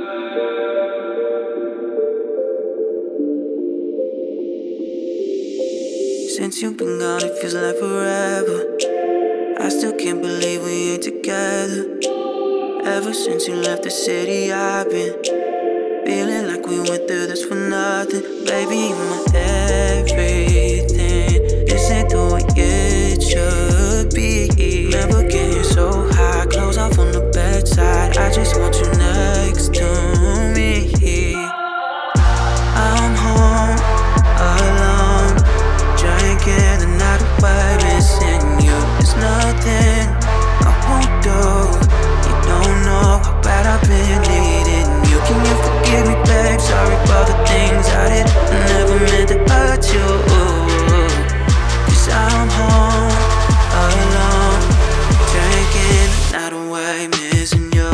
Since you've been gone, it feels like forever. I still can't believe we ain't together. Ever since you left the city, I've been feeling like we went through this for nothing. Baby, you're my everything. This ain't the way it should be. Never getting so high, clothes off on the bedside. I just want you next to me. I'm home alone, drinking the night away, missing you. There's nothing I won't do. You don't know how bad I've been needing you. Can you forgive me, babe? Sorry for the things I did. I never meant to hurt you. 'Cause I'm home alone, drinking the night away, missing you.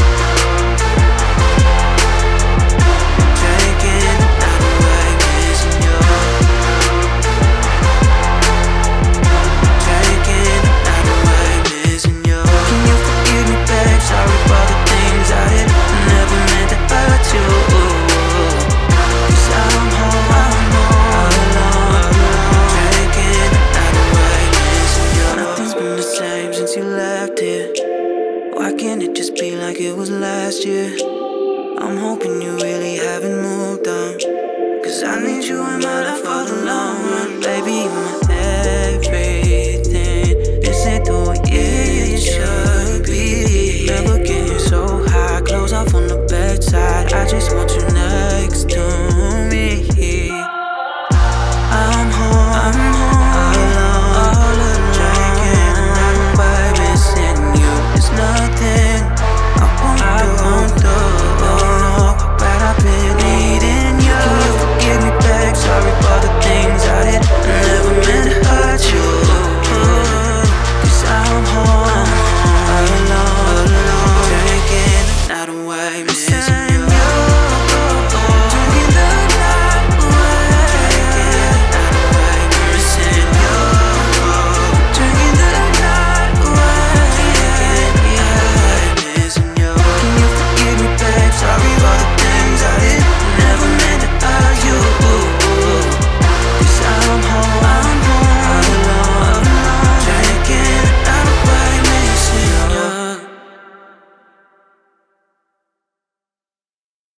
Why can't it just be like it was last year? I'm hoping you really haven't moved on, 'cause I need you in my life for the long run. Baby,